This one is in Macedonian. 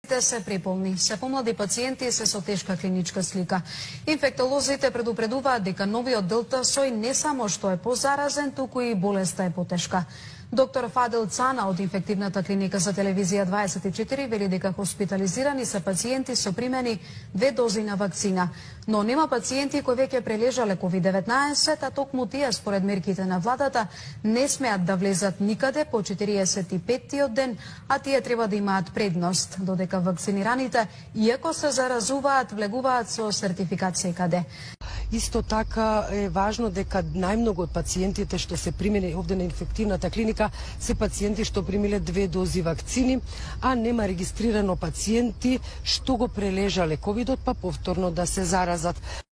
Те се преполни. Се помлади пациенти се со тешка клиничка слика. Инфектолозите предупредуваат дека новиот Делта сој не само што е позаразен, туку и болеста е потешка. Доктор Фадел Цана од инфективната клиника за телевизија 24 вели дека хоспитализирани се пациенти со примени 2 дози на вакцина, но нема пациенти кои веќе прележале COVID-19, а токму тие според мерките на владата не смеат да влезат никаде по 45-тиот ден, а тие треба да имаат предност, додека вакцинираните, иако се заразуваат, влегуваат со сертификат секаде. Исто така е важно дека најмногу од пациентите што се примени овде на инфективната клиника се пациенти што примиле 2 дози вакцини, а нема регистрирано пациенти што го прележале ковидот па повторно да се заразат.